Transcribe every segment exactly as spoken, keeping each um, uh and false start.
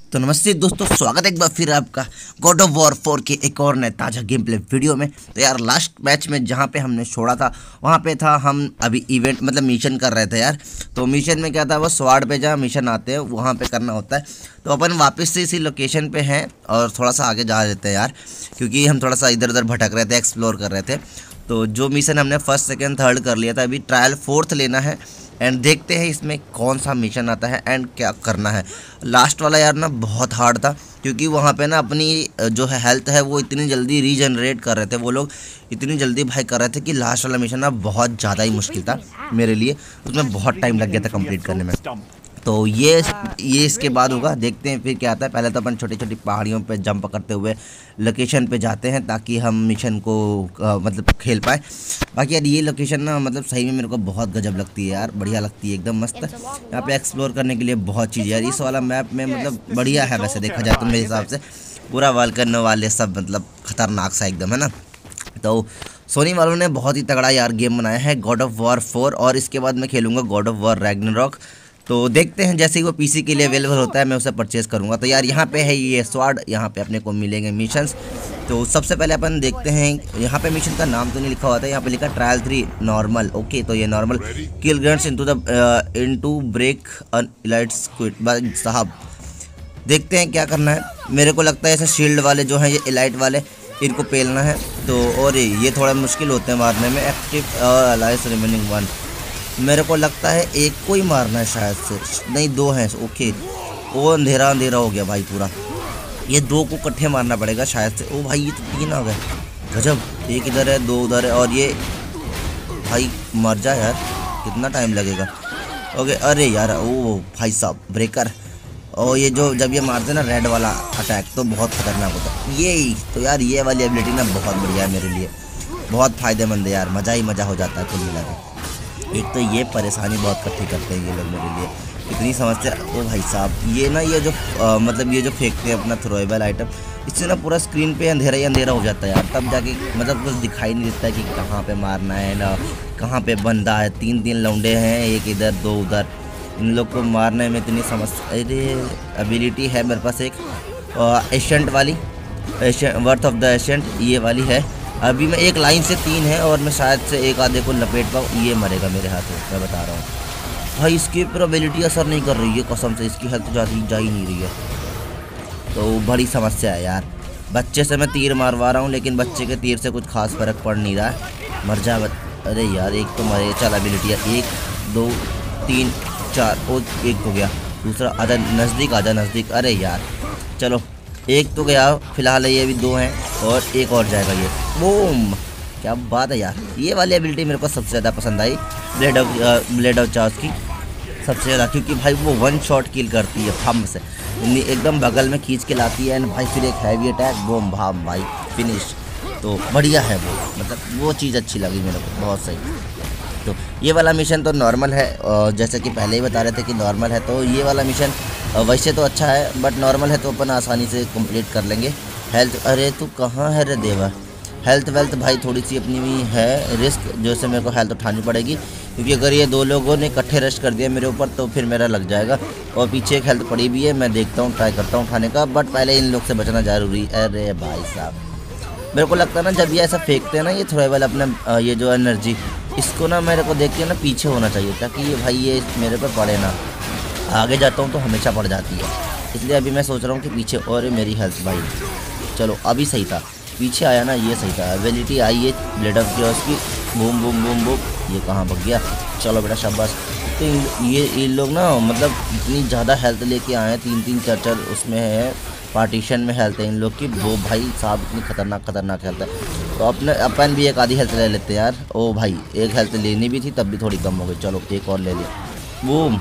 तो नमस्ते दोस्तों, स्वागत है एक बार फिर आपका गॉड ऑफ वॉर फोर के एक और नए ताज़ा गेम प्ले वीडियो में। तो यार लास्ट मैच में जहाँ पे हमने छोड़ा था वहाँ पे था हम अभी इवेंट मतलब मिशन कर रहे थे यार। तो मिशन में क्या था, वो स्वाड पे जहाँ मिशन आते हैं वहाँ पे करना होता है। तो अपन वापस से इसी लोकेशन पे हैं और थोड़ा सा आगे जा देते हैं यार, क्योंकि हम थोड़ा सा इधर उधर भटक रहे थे, एक्सप्लोर कर रहे थे। तो जो मिशन हमने फर्स्ट सेकेंड थर्ड कर लिया था, अभी ट्रायल फोर्थ लेना है एंड देखते हैं इसमें कौन सा मिशन आता है एंड क्या करना है। लास्ट वाला यार ना बहुत हार्ड था, क्योंकि वहाँ पे ना अपनी जो है हेल्थ है वो इतनी जल्दी रीजनरेट कर रहे थे वो लोग, इतनी जल्दी भाई कर रहे थे कि लास्ट वाला मिशन ना बहुत ज़्यादा ही मुश्किल था मेरे लिए। उसमें बहुत टाइम लग गया था कंप्लीट करने में। तो ये ये इसके बाद होगा, देखते हैं फिर क्या आता है। पहले तो अपन छोटी छोटी पहाड़ियों पे जंप करते हुए लोकेशन पे जाते हैं ताकि हम मिशन को आ, मतलब खेल पाए। बाकी यार ये लोकेशन ना मतलब सही में मेरे को बहुत गजब लगती है यार, बढ़िया लगती है, एकदम मस्त। यहाँ पे एक्सप्लोर करने के लिए बहुत चीज़ यार इस वाला मैप में मतलब बढ़िया है। वैसे देखा जाए तो मेरे हिसाब से पूरा वाल्कन वाले सब मतलब खतरनाक सा एकदम है ना। तो सोनी वालों ने बहुत ही तगड़ा यार गेम बनाया है गॉड ऑफ वॉर फोर, और इसके बाद मैं खेलूँगा गॉड ऑफ वॉर रैग्नारॉक। तो देखते हैं जैसे ही वो पीसी के लिए अवेलेबल होता है मैं उसे परचेज़ करूँगा। तो यार यहाँ पे है ये स्वाड, यहाँ पे अपने को मिलेंगे मिशंस। तो सबसे पहले अपन देखते हैं, यहाँ पे मिशन का नाम तो नहीं लिखा हुआ था, यहाँ पे लिखा ट्रायल थ्री नॉर्मल। ओके, तो ये normal kill guns into the into break an elite squid. भाई साहब देखते हैं क्या करना है। मेरे को लगता है ऐसे शील्ड वाले जो हैं ये इलाइट वाले, इनको पेलना है। तो और ये थोड़ा मुश्किल होते हैं मारने में। एक्टिव अलाइस रिमेनिंग वन, मेरे को लगता है एक को ही मारना है शायद से, नहीं दो हैं। ओके, वो अंधेरा अंधेरा हो गया भाई पूरा, ये दो को इकट्ठे मारना पड़ेगा शायद से। ओ भाई ये तो तीन आ गए, गजब। एक इधर है, दो उधर है, और ये भाई मर जा यार, कितना टाइम लगेगा। ओके, अरे यार ओ भाई साहब ब्रेकर। और ये जो जब ये मारते ना रेड वाला अटैक तो बहुत खतरनाक होता है ये। तो यार ये वाली एबिलिटी ना बहुत बढ़िया है मेरे लिए, बहुत फ़ायदेमंद है यार, मज़ा ही मज़ा हो जाता है कुल मिला के। एक तो ये परेशानी बहुत इकट्ठी करते हैं ये लोग मेरे लिए, इतनी समस्या। ओ भाई साहब ये ना ये जो आ, मतलब ये जो फेंकते हैं अपना थ्रोएबल आइटम, इससे ना पूरा स्क्रीन पे अंधेरा ही अंधेरा हो जाता है यार। तब जाके मतलब कुछ दिखाई नहीं देता है कि कहाँ पे मारना है ना कहाँ पे बंदा है। तीन तीन लौंडे हैं, एक इधर दो उधर, इन लोग को मारने में इतनी समस्या। अरे एबिलिटी है मेरे पास एक एशियंट वाली, वर्थ ऑफ द एशियंट, ये वाली है। अभी मैं एक लाइन से तीन है और मैं शायद से एक आधे को लपेट पाऊँ, ये मरेगा मेरे हाथ में, मैं बता रहा हूँ भाई। इसकी प्रोबेबिलिटी असर नहीं कर रही है कसम से, इसकी हेल्थ जा जा ही नहीं रही है। तो बड़ी समस्या है यार। बच्चे से मैं तीर मारवा रहा हूँ लेकिन बच्चे के तीर से कुछ खास फर्क पड़ नहीं रहा है। मर जा बच... अरे यार एक तो मरे, चल एबिलिटी है, एक दो तीन चार, और एक तो गया, दूसरा आजा नज़दीक, आजा नज़दीक। अरे यार चलो एक तो गया फिलहाल, ये भी दो हैं और एक और जाएगा ये। बूम, क्या बात है यार। ये वाली एबिलिटी मेरे को सबसे ज़्यादा पसंद आई, blade of blade of charge की सबसे ज़्यादा, क्योंकि भाई वो वन शॉट किल करती है थंब से, एकदम बगल में खींच के लाती है एंड भाई फिर एक हैवी अटैक, बूम भाम भाई फिनिश। तो बढ़िया है वो, मतलब वो चीज़ अच्छी लगी मेरे को, बहुत सही। तो ये वाला मिशन तो नॉर्मल है, और जैसे कि पहले ही बता रहे थे कि नॉर्मल है, तो ये वाला मिशन वैसे तो अच्छा है बट नॉर्मल है तो अपन आसानी से कंप्लीट कर लेंगे। हेल्थ, अरे तू कहाँ है रे देवा। हेल्थ वेल्थ भाई थोड़ी सी अपनी भी है रिस्क, जैसे मेरे को हेल्थ उठानी पड़ेगी, क्योंकि अगर ये दो लोगों ने इकट्ठे रश कर दिया मेरे ऊपर तो फिर मेरा लग जाएगा। और पीछे एक हेल्थ पड़ी भी है, मैं देखता हूँ, ट्राई करता हूँ उठाने का, बट पहले इन लोग से बचना जरूरी। अरे भाई साहब मेरे को लगता है ना जब ये ऐसा फेंकते हैं ना ये थ्रोएबल अपना ये जो एनर्जी, इसको ना मेरे को देख के ना पीछे होना चाहिए ताकि ये भाई ये मेरे पे पड़े ना। आगे जाता हूँ तो हमेशा पड़ जाती है, इसलिए अभी मैं सोच रहा हूँ कि पीछे। और मेरी हेल्थ भाई चलो अभी सही था, पीछे आया ना ये सही था। एबिलिटी आई है ब्लेड ऑफ चार्ज की, बूम बूम बूम बूम, ये कहाँ भाग गया। चलो बेटा शाबाश। तो ये ये लोग ना मतलब इतनी ज़्यादा हेल्थ लेके आए हैं, तीन तीन चार चार उसमें है पार्टीशन में हेल्थ है इन लोग की, वो भाई साहब इतनी खतरनाक खतरनाक हेल्थ है। तो अपने अपन भी एक आधी हेल्थ ले लेते हैं यार। ओ भाई एक हेल्थ लेनी भी थी तब भी थोड़ी कम हो गई, चलो एक और ले लिया, बूम।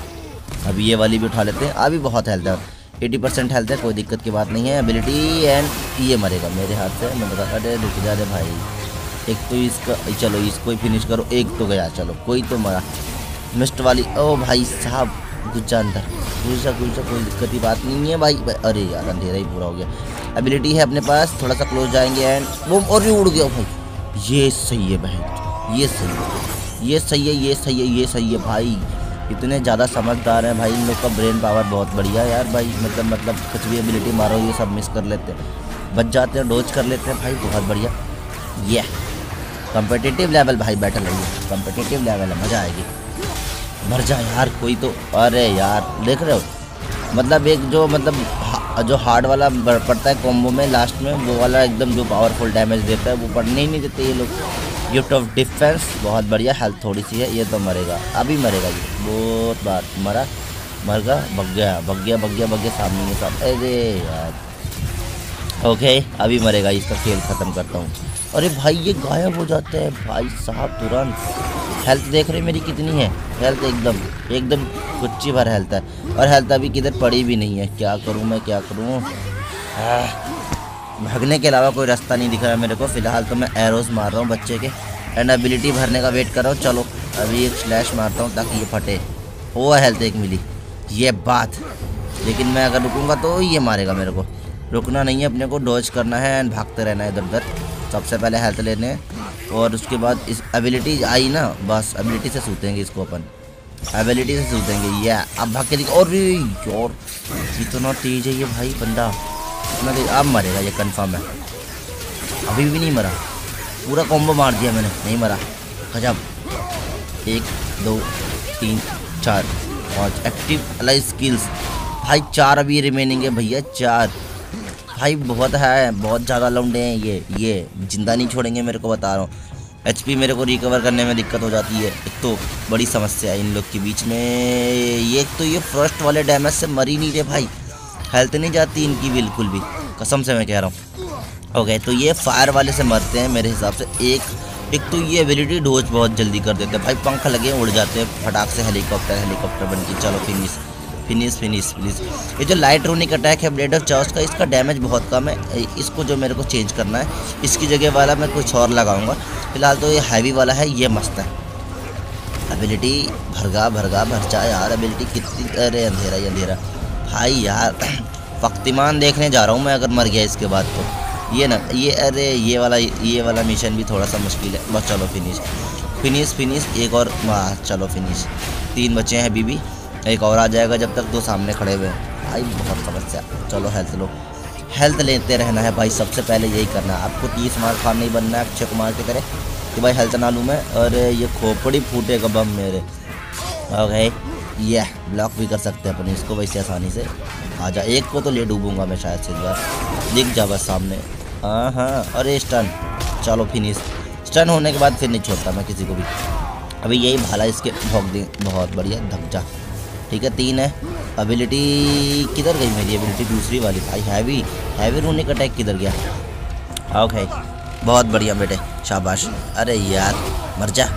अभी ये वाली भी उठा लेते हैं, अभी बहुत हेल्थ है, अस्सी परसेंट हेल्थ है, कोई दिक्कत की बात नहीं है। एबिलिटी एंड ये मरेगा मेरे हाथ से, मैं बता। अरे रुक जा रे भाई, एक तो इसका, चलो इसको ही फिनिश करो, एक तो गया, चलो कोई तो मरा। मिस्ट वाली, ओ भाई साहब गुज्जा अंदर, गुज्जा गुज्जा, कोई दिक्कत की बात नहीं है भाई। अरे यार अंधेरा ही पूरा हो गया। एबिलिटी है अपने पास, थोड़ा सा क्लोज जाएंगे एंड बूम, और भी उड़ गया भाई। ये सही है भाई, ये सही है, ये सही है, ये सही है, ये सही है भाई। इतने ज़्यादा समझदार हैं भाई, इन लोग का ब्रेन पावर बहुत बढ़िया है यार भाई। मतलब मतलब कुछ भी एबिलिटी मारो ये सब मिस कर लेते हैं, बच जाते हैं, डोज कर लेते हैं भाई, बहुत बढ़िया। ये कॉम्पिटिटिव लेवल भाई बैटल है, ये कॉम्पिटिटिव लेवल है, मज़ा आएगी। मर जा यार कोई तो, अरे यार देख रहे हो, मतलब एक जो मतलब जो हार्ड वाला पड़ता है कॉम्बो में लास्ट में, वो वाला एकदम जो पावरफुल डैमेज देता है वो पड़ने ही नहीं देते ये लोग। गिफ्ट ऑफ डिफेंस बहुत बढ़िया, हेल्थ थोड़ी सी है, ये तो मरेगा, अभी मरेगा ये, बहुत बार मरा, मर गया, भग गया भग गया भग गया भग गया सामने ये सब, अरे यार ओके अभी मरेगा, इसका खेल ख़त्म करता हूँ। अरे भाई ये गायब हो जाता है भाई साहब तुरंत। हेल्थ देख रहे मेरी कितनी है, हेल्थ एकदम एकदम कुच्ची भर हेल्थ है, और हेल्थ अभी किधर पड़ी भी नहीं है। क्या करूँ मैं, क्या करूँ, भागने के अलावा कोई रास्ता नहीं दिख रहा है मेरे को। फ़िलहाल तो मैं एरोस मार रहा हूँ बच्चे के, एंड एबिलिटी भरने का वेट कर रहा हूँ। चलो अभी एक स्लैश मारता हूँ ताकि ये फटे, वो हेल्थ एक मिली, ये बात। लेकिन मैं अगर रुकूँगा तो ये मारेगा मेरे को, रुकना नहीं है, अपने को डॉज करना है एंड भागते रहना है इधर उधर। सबसे पहले हेल्थ लेने हैं और उसके बाद इस एबिलिटी आई ना, बस एबिलिटी से सूतेंगे इसको अपन, एबिलिटी से सूतेंगे। ये अब भाग के दिख, और यार इतना तेज है ये भाई बंदा, इतना तेज। अब मरेगा ये कंफर्म है, अभी भी नहीं मरा, पूरा कॉम्बो मार दिया मैंने, नहीं मरा, गजब। एक दो तीन चार पाँच एक्टिव अलाइव स्किल्स भाई, चार अभी रिमेनिंग है भैया, चार भाई बहुत है, बहुत ज़्यादा लौंडे हैं ये ये जिंदा नहीं छोड़ेंगे मेरे को, बता रहा हूँ। एचपी मेरे को रिकवर करने में दिक्कत हो जाती है, एक तो बड़ी समस्या है इन लोग के बीच में। ये एक तो ये फर्स्ट वाले डैमेज से मर ही नहीं रहे भाई, हेल्थ नहीं जाती इनकी बिल्कुल भी, कसम से मैं कह रहा हूँ। ओके तो ये फायर वाले से मरते हैं मेरे हिसाब से। एक एक तो ये एबिलिटी डोज बहुत जल्दी कर देते हैं भाई, पंख लगे उड़ जाते हैं फटाक से, हेलीकॉप्टर हेलीकॉप्टर बन के। चलो फिनिश फिनिश फिनिश प्लीज़। ये जो लाइट रूनिक अटैक है ब्लेड ऑफ चार्ज का, इसका डैमेज बहुत कम है, इसको जो मेरे को चेंज करना है, इसकी जगह वाला मैं कुछ और लगाऊंगा। फिलहाल तो ये हैवी वाला है, ये मस्त है। एबिलिटी भरगा भरगा भरचा यार, एबिलिटी कितनी, अरे अंधेरा ही अंधेरा भाई यार। शक्तिमान देखने जा रहा हूँ मैं अगर मर गया इसके बाद तो, ये ना ये, अरे ये वाला ये वाला मिशन भी थोड़ा सा मुश्किल है बस। चलो फिनिश फिनिश फिनिश, एक और वाह, चलो फिनिश। तीन बच्चे हैं बीबी, एक और आ जाएगा जब तक दो सामने खड़े हुए हैं भाई, बहुत समस्या। चलो हेल्थ लो, हेल्थ लेते रहना है भाई, सबसे पहले यही करना है आपको। तीस मार खान नहीं बनना है अक्षय कुमार की तरह कि भाई हेल्थ ना लूँ मैं, और ये खोपड़ी फूटेगा बम मेरे। ओके ये ब्लॉक भी कर सकते हैं अपन इसको वैसे आसानी से। आ जा, एक को तो ले डूबूंगा मैं शायद से, बार दिख जा बस सामने। हाँ हाँ, अरे स्टन, चलो फिनिश। स्टन होने के बाद फिर नहीं छोड़ता मैं किसी को भी। अभी यही भाला इसके भोग दी, बहुत बढ़िया, धक जा। ठीक है तीन है। एबिलिटी किधर गई मेरी एबिलिटी दूसरी वाली भाई, हैवी हैवी रूनिक अटैक किधर गया। ओके बहुत बढ़िया बेटे, शाबाश। अरे यार मर जा,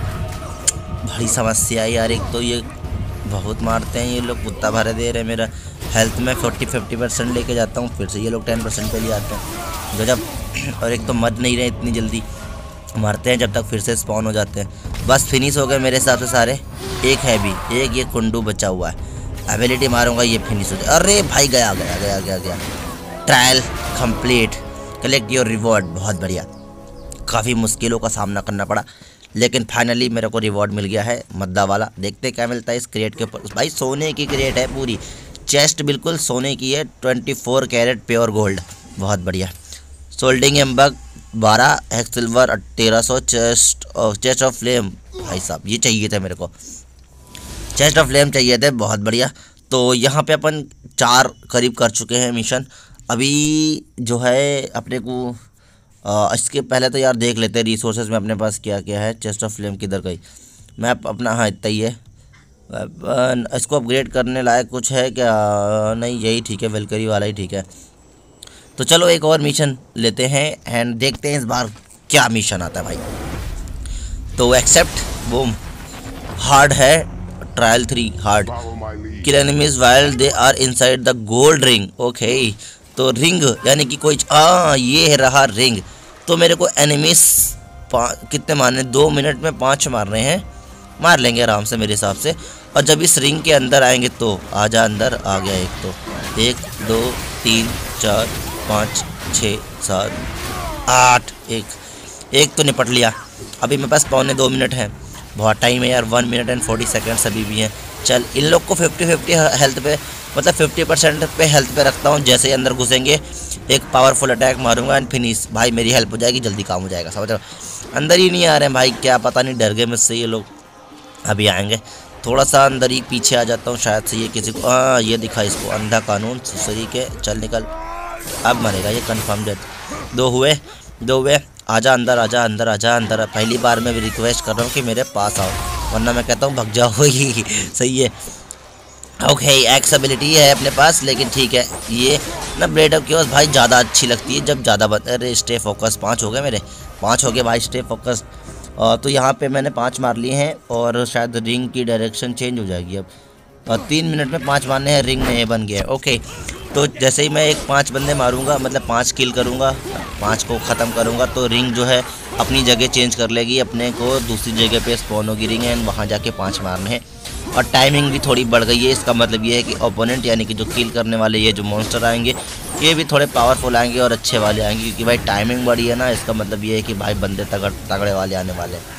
बड़ी समस्या है यार। एक तो ये बहुत मारते हैं ये लोग, कुत्ता भरे दे रहे हैं। मेरा हेल्थ में फोर्टी फिफ्टी परसेंट लेके जाता हूँ, फिर से ये लोग टेन परसेंट पे ले आते हैं, गजब। और एक तो मर नहीं रहे इतनी जल्दी, मारते हैं जब तक फिर से स्पॉन हो जाते हैं। बस फिनिश हो गए मेरे हिसाब से सारे। एक है भी, एक ये कुंडू बचा हुआ है, एबिलिटी मारूंगा ये फिनिश हो जाए। अरे भाई गया गया गया गया गया trial complete, collect your reward, बहुत बढ़िया। काफ़ी मुश्किलों का सामना करना पड़ा लेकिन फाइनली मेरे को रिवॉर्ड मिल गया है मद्दा वाला। देखते क्या मिलता है इस क्रेट के ऊपर भाई। सोने की क्रेट है पूरी, चेस्ट बिल्कुल सोने की है, twenty four carat pure gold, बहुत बढ़िया। सोल्डिंग एम्बग बारह, हेक्स सिल्वर तेरह सौ, चेस्ट चेस्ट ऑफ फ्लेम भाई साहब ये चाहिए थे मेरे को, चेस्ट ऑफ फ्लेम चाहिए थे, बहुत बढ़िया। तो यहाँ पे अपन चार करीब कर चुके हैं मिशन। अभी जो है अपने को आ, इसके पहले तो यार देख लेते हैं रिसोर्सेज में अपने पास क्या क्या है। चेस्ट ऑफ फ्लेम किधर गई, मैप अपना, हाँ इतना ही है। इसको अपग्रेड करने लायक कुछ है क्या, नहीं यही ठीक है, वेलकरी वाला ही ठीक है। तो चलो एक और मिशन लेते हैं एंड देखते हैं इस बार क्या मिशन आता है भाई। तो एक्सेप्ट बूम, हार्ड है, trial three hard, kill enemies while they are inside the gold ring. Okay तो रिंग यानी कि कोई, हाँ ये है रहा रिंग। तो मेरे को एनिमीज कितने मारने, दो मिनट में पाँच मारने हैं, मार लेंगे आराम से मेरे हिसाब से। और जब इस रिंग के अंदर आएंगे तो आजा अंदर, आ गया एक, तो एक दो तीन चार पाँच छः सात आठ, एक एक तो निपट लिया। अभी मेरे पास पौने दो मिनट है, बहुत टाइम है यार, one minute and forty seconds अभी भी हैं। चल इन लोग को फिफ्टी फिफ्टी हेल्थ पे, मतलब फिफ्टी परसेंट पे हेल्थ पे रखता हूँ। जैसे ही अंदर घुसेंगे एक पावरफुल अटैक मारूंगा एंड फिनिश। भाई मेरी हेल्प हो जाएगी, जल्दी काम हो जाएगा। समझ रहे हो? अंदर ही नहीं आ रहे हैं भाई, क्या पता नहीं, डर गए मुझसे ये लोग। अभी आएंगे, थोड़ा सा अंदर ही पीछे आ जाता हूँ शायद से ये किसी को। हाँ ये दिखा इसको, अंधा कानून सुसरी के। चल निकल, अब मरेगा ये कंफर्म डेथ। दो हुए, दो हुए। आजा अंदर, आजा अंदर, आजा अंदर। पहली बार मैं रिक्वेस्ट कर रहा हूँ कि मेरे पास आओ, वरना मैं कहता हूँ भग जाओ। ही सही है। ओके एक्स एबिलिटी है अपने पास, लेकिन ठीक है। ये ना ब्लेड ऑफ क्योस भाई ज़्यादा अच्छी लगती है जब ज़्यादा बत... अरे स्टे फोकस, पाँच हो गए मेरे, पाँच हो गए भाई स्टे फोकस। तो यहाँ पे मैंने पाँच मार लिए हैं और शायद रिंग की डायरेक्शन चेंज हो जाएगी अब। और तीन मिनट में पाँच मारने हैं, रिंग में ये बन गया है। ओके तो जैसे ही मैं एक पाँच बंदे मारूंगा, मतलब पाँच किल करूंगा, पाँच को ख़त्म करूंगा, तो रिंग जो है अपनी जगह चेंज कर लेगी, अपने को दूसरी जगह पे स्पॉन होगी रिंग एंड वहाँ जाके पाँच मारने हैं। और टाइमिंग भी थोड़ी बढ़ गई है। इसका मतलब ये है कि ओपोनेंट यानी कि जो किल करने वाले ये जो मॉन्स्टर आएंगे ये भी थोड़े पावरफुल आएंगे और अच्छे वाले आएंगे, क्योंकि भाई टाइमिंग बढ़ी है ना। इसका मतलब ये है कि भाई बंदे तगड़ तगड़े वाले आने वाले हैं।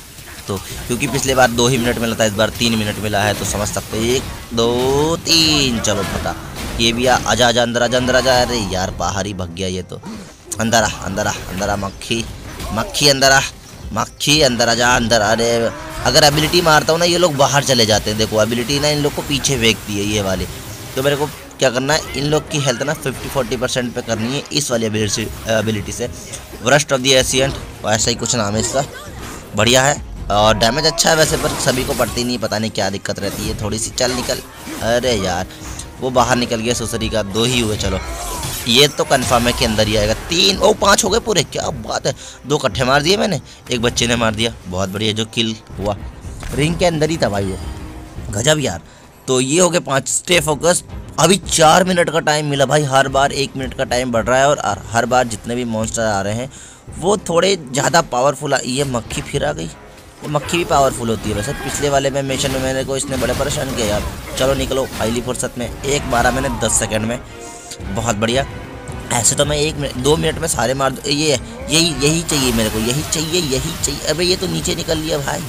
तो क्योंकि पिछले बार दो ही मिनट मिला था, इस बार तीन मिनट मिला है, तो समझ सकते हैं। एक दो तीन, चलो पता। ये भी आ, आजा आजा अंदर, आजा अंदर आजा। अरे यार बाहर ही भग गया ये तो। अंदर आ अंदर आ अंदर आ, मक्खी मक्खी अंदर आ, मक्खी अंदर आजा अंदर। अरे अगर एबिलिटी मारता हूँ ना ये लोग बाहर चले जाते हैं। देखो एबिलिटी ना इन लोग को पीछे फेंकती है ये वाली। तो मेरे को क्या करना है, इन लोग की हेल्थ ना फिफ्टी फोर्टी परसेंट पे करनी है इस वाली एबिलिटी से। वरस्ट ऑफ द एशियंट, ऐसा ही कुछ नाम है इसका, बढ़िया है और डैमेज अच्छा है वैसे, पर सभी को पड़ती नहीं, पता नहीं क्या दिक्कत रहती है थोड़ी सी। चल निकल। अरे यार वो बाहर निकल गया सुसरी का। दो ही हुए, चलो ये तो कंफर्म है कि अंदर ही आएगा। तीन ओ पाँच हो गए पूरे, क्या बात है। दो कट्ठे मार दिए मैंने, एक बच्चे ने मार दिया, बहुत बढ़िया। जो किल हुआ रिंग के अंदर ही था भाई वो, गजब यार। तो ये हो गए पाँच। Stay focus. अभी चार मिनट का टाइम मिला भाई, हर बार एक मिनट का टाइम बढ़ रहा है और हर बार जितने भी मॉन्स्टर आ रहे हैं वो थोड़े ज़्यादा पावरफुल। ये मक्खी फिर आ गई, ये मक्खी भी पावरफुल होती है वैसे। पिछले वाले में मिशन में मैंने को इसने बड़े परेशान किया यार। चलो निकलो, पहली फुर्सत में एक मारा मैंने दस सेकंड में, बहुत बढ़िया। ऐसे तो मैं एक मिनट दो मिनट में सारे मार दो। ये यही यही चाहिए मेरे को, यही चाहिए यही चाहिए। अबे ये तो नीचे निकल लिया भाई,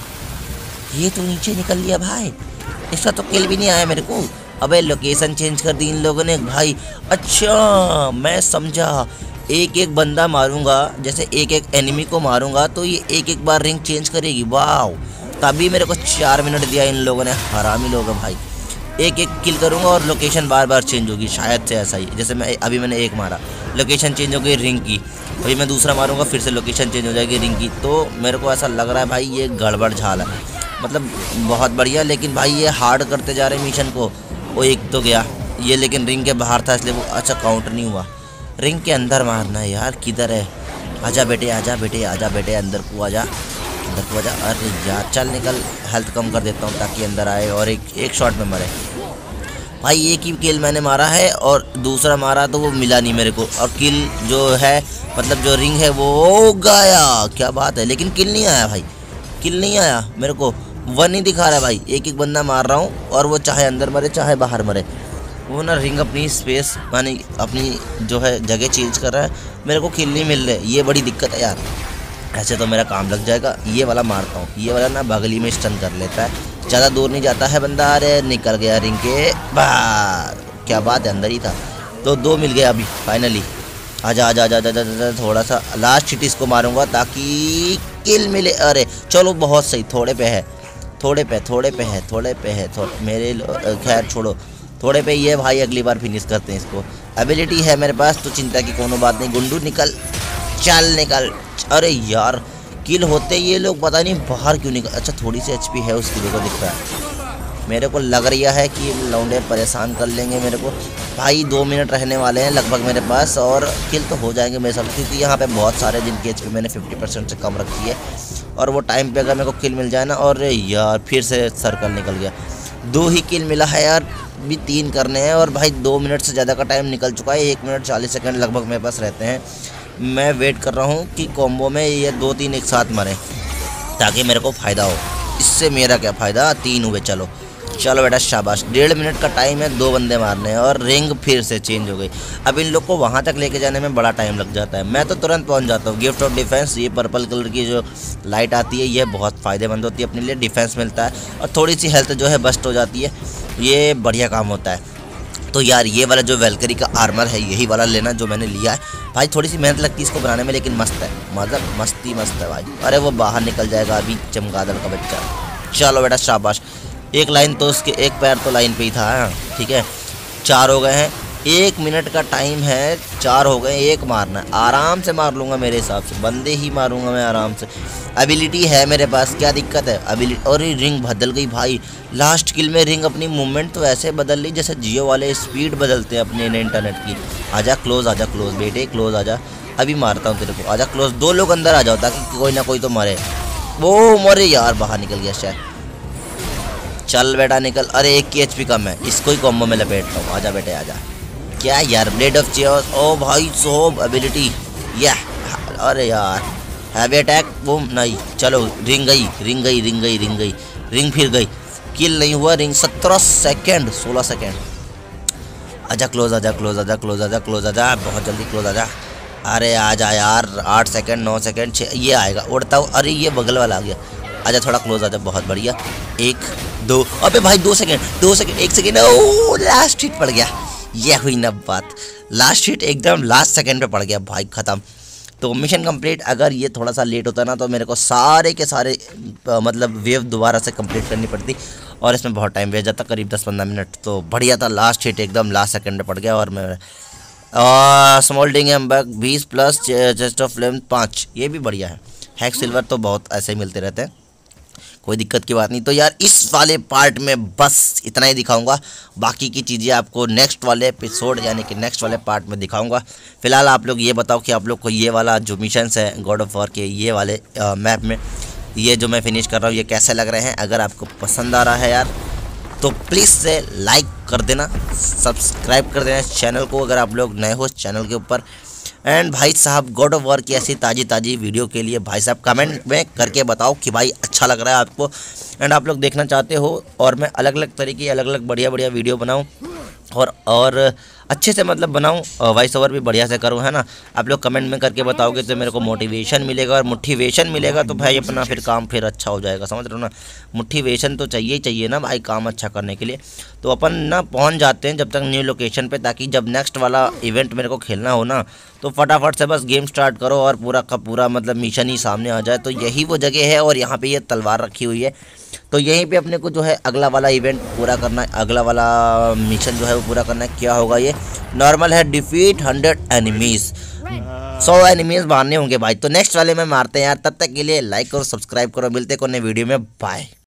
ये तो नीचे निकल लिया भाई। इसका तो किल भी नहीं आया मेरे को। अबे लोकेशन चेंज कर दी इन लोगों ने भाई। अच्छा मैं समझा, एक एक बंदा मारूंगा, जैसे एक एक एनिमी को मारूंगा तो ये एक एक बार रिंग चेंज करेगी। वाह, तभी मेरे को चार मिनट दिया इन लोगों ने, हरामी लोग हैं भाई। एक एक किल करूंगा और लोकेशन बार बार चेंज होगी, शायद से ऐसा ही। जैसे मैं अभी मैंने एक मारा, लोकेशन चेंज हो गई रिंग की, अभी मैं दूसरा मारूंगा फिर से लोकेशन चेंज हो जाएगी रिंग की। तो मेरे को ऐसा लग रहा है भाई ये गड़बड़ झाल है, मतलब बहुत बढ़िया। लेकिन भाई ये हार्ड करते जा रहे हैं मिशन को। वो एक तो गया ये, लेकिन रिंग के बाहर था इसलिए वो अच्छा काउंटर नहीं हुआ। रिंग के अंदर मारना है यार, किधर है? आजा बेटे आजा बेटे आजा बेटे, अंदर को आजा, अंदर को आजा। अरे यार चल निकल, हेल्थ कम कर देता हूँ ताकि अंदर आए और एक एक शॉट में मरे। भाई एक ही किल मैंने मारा है और दूसरा मारा तो वो मिला नहीं मेरे को, और किल जो है मतलब जो रिंग है वो गया। क्या बात है, लेकिन किल नहीं आया भाई, किल नहीं आया मेरे को। वन ही दिखा रहा है भाई, एक एक बंदा मार रहा हूँ और वो चाहे अंदर मरे चाहे बाहर मरे। वो ना रिंग अपनी स्पेस मानी अपनी जो है जगह चेंज कर रहा है, मेरे को किल नहीं मिल रहे। ये बड़ी दिक्कत है यार। ऐसे तो मेरा काम लग जाएगा। ये वाला मारता हूँ, ये वाला ना बगली में स्टन कर लेता है, ज़्यादा दूर नहीं जाता है बंदा। अरे निकल गया रिंग के बाहर, क्या बात है, अंदर ही था। तो दो मिल गया अभी फाइनली। आजा आजा आजा आजा आजा, थोड़ा सा लास्ट हिट इसको मारूंगा ताकि किल मिले। अरे चलो बहुत सही, थोड़े पे है, थोड़े पे थोड़े पे है थोड़े पे है थोड़े मेरे, खैर छोड़ो, थोड़े पे ये भाई अगली बार फिनिश करते हैं इसको। एबिलिटी है मेरे पास तो चिंता की कोनो बात नहीं। गुंडू निकल, चल निकल। अरे यार किल होते ये लोग पता नहीं बाहर क्यों निकल। अच्छा थोड़ी सी एचपी है उसकी, देखो दिख रहा है मेरे को, लग रहा है कि लौंडे परेशान कर लेंगे मेरे को। भाई दो मिनट रहने वाले हैं लगभग मेरे पास और किल तो हो जाएंगे मेरे साथ, क्योंकि यहाँ पे बहुत सारे जिनकी एचपी मैंने फिफ्टी परसेंट से कम रखी है और वो टाइम पे अगर मेरे को किल मिल जाए ना। और यार फिर से सर्कल निकल गया, दो ही किल मिला है यार, भी तीन करने हैं। और भाई दो मिनट से ज़्यादा का टाइम निकल चुका है, एक मिनट चालीस सेकंड लगभग मेरे पास रहते हैं। मैं वेट कर रहा हूँ कि कॉम्बो में ये दो तीन एक साथ मरें ताकि मेरे को फ़ायदा हो। इससे मेरा क्या फ़ायदा, तीन हुए। चलो चलो बेटा शाबाश। डेढ़ मिनट का टाइम है, दो बंदे मारने हैं और रिंग फिर से चेंज हो गई। अब इन लोग को वहाँ तक लेके जाने में बड़ा टाइम लग जाता है। मैं तो तुरंत पहुँच जाता हूँ। गिफ्ट ऑफ डिफेंस, ये पर्पल कलर की जो लाइट आती है ये बहुत फ़ायदेमंद होती है अपने लिए। डिफेंस मिलता है और थोड़ी सी हेल्थ जो है बस्ट हो जाती है, ये बढ़िया काम होता है। तो यार ये वाला जो वेलकरी का आर्मर है यही वाला लेना जो मैंने लिया है भाई। थोड़ी सी मेहनत लगती है इसको बनाने में, लेकिन मस्त है, मतलब मस्ती मस्त है भाई। अरे वो बाहर निकल जाएगा अभी चमगादड़ का बच्चा। चलो बेटा शाबाश। एक लाइन तो उसके, एक पैर तो लाइन पे ही था। ठीक है, चार हो गए हैं। एक मिनट का टाइम है, चार हो गए। एक मारना है, आराम से मार लूँगा मेरे हिसाब से, बंदे ही मारूंगा मैं आराम से। एबिलिटी है मेरे पास, क्या दिक्कत है एबिलिटी। और ये रिंग बदल गई भाई। लास्ट किल में रिंग अपनी मूवमेंट तो ऐसे बदल ली जैसे जियो वाले स्पीड बदलते हैं अपने इंटरनेट की। आजा क्लोज, आजा क्लोज बेटे, क्लोज आजा। अभी मारता हूँ तेरे को, आजा क्लोज। दो लोग अंदर आ जाओ ताकि कोई ना कोई तो मरे। वो मरे यार, बाहर निकल गया शायद। चल बेटा निकल। अरे एक की एचपी कम है, इसको ही कॉम्बो में लपेटता हूँ। आजा बेटे आजा। क्या यार, ब्लेड ऑफ चेयर्स। ओ भाई सोब एबिलिटी, या अरे यार हैवी अटैक वो नहीं। चलो रिंग गई, रिंग गई, रिंग गई, रिंग गई, रिंग फिर गई। किल नहीं हुआ रिंग। सत्रह सेकेंड, सोलह सेकेंड। आजा क्लोज, आजा क्लोज, आजा क्लोज, आजा क्लोज, आजा बहुत जल्दी क्लोज आजा। अरे आजा यार, आठ सेकेंड, नौ सेकेंड, छः, ये आएगा उड़ता हूँ। अरे ये बगल वाला आ गया। आजा थोड़ा क्लोज आजा, बहुत बढ़िया। एक दो, अबे भाई दो सेकेंड, दो सेकेंड, एक सेकेंड। ओ लास्ट हिट पड़ गया। यह हुई ना बात, लास्ट हिट एकदम लास्ट सेकेंड पे पड़ गया भाई, ख़त्म। तो मिशन कंप्लीट। अगर ये थोड़ा सा लेट होता ना तो मेरे को सारे के सारे आ, मतलब वेव दोबारा से कंप्लीट करनी पड़ती और इसमें बहुत टाइम वेस्ट जाता, करीब दस पंद्रह मिनट। तो बढ़िया था, लास्ट हिट एकदम लास्ट सेकंड में पड़ गया। और मैं स्मोल्डिंग एम्बैक बीस प्लस चेस्ट ऑफ फ्लेम पाँच, ये भी बढ़िया है। हैक सिल्वर तो बहुत ऐसे ही मिलते रहते हैं, कोई दिक्कत की बात नहीं। तो यार इस वाले पार्ट में बस इतना ही दिखाऊंगा, बाकी की चीज़ें आपको नेक्स्ट वाले एपिसोड यानी कि नेक्स्ट वाले पार्ट में दिखाऊंगा। फिलहाल आप लोग ये बताओ कि आप लोग को ये वाला जो मिशंस है गॉड ऑफ वॉर के ये वाले आ, मैप में ये जो मैं फिनिश कर रहा हूँ ये कैसे लग रहे हैं। अगर आपको पसंद आ रहा है यार तो प्लीज़ से लाइक कर देना, सब्सक्राइब कर देना चैनल को अगर आप लोग नए हो चैनल के ऊपर। एंड भाई साहब गॉड ऑफ वॉर की ऐसी ताज़ी ताज़ी वीडियो के लिए भाई साहब कमेंट में करके बताओ कि भाई अच्छा लग रहा है आपको एंड आप लोग देखना चाहते हो और मैं अलग अलग तरीके अलग अलग बढ़िया बढ़िया वीडियो बनाऊं और और अच्छे से मतलब बनाऊं, वॉइस ओवर भी बढ़िया से करूं, है ना। आप लोग कमेंट में करके बताओगे तो मेरे को मोटिवेशन मिलेगा और मोटिवेशन मिलेगा तो भाई अपना फिर काम फिर अच्छा हो जाएगा, समझ रहे हो ना। मोटिवेशन तो चाहिए ही चाहिए ना भाई काम अच्छा करने के लिए। तो अपन ना पहुंच जाते हैं जब तक न्यू लोकेशन पे, ताकि जब नेक्स्ट वाला इवेंट मेरे को खेलना हो ना तो फटाफट से बस गेम स्टार्ट करो और पूरा का पूरा मतलब मिशन ही सामने आ जाए। तो यही वो जगह है और यहाँ पे ये तलवार रखी हुई है, तो यहीं पे अपने को जो है अगला वाला इवेंट पूरा करना है, अगला वाला मिशन जो है वो पूरा करना है। क्या होगा ये, नॉर्मल है, डिफीट हंड्रेड एनिमीज, सौ एनिमीज मारने होंगे भाई। तो नेक्स्ट वाले में मारते हैं यार, तब तक के लिए लाइक करो सब्सक्राइब करो, मिलते को नए वीडियो में, बाय।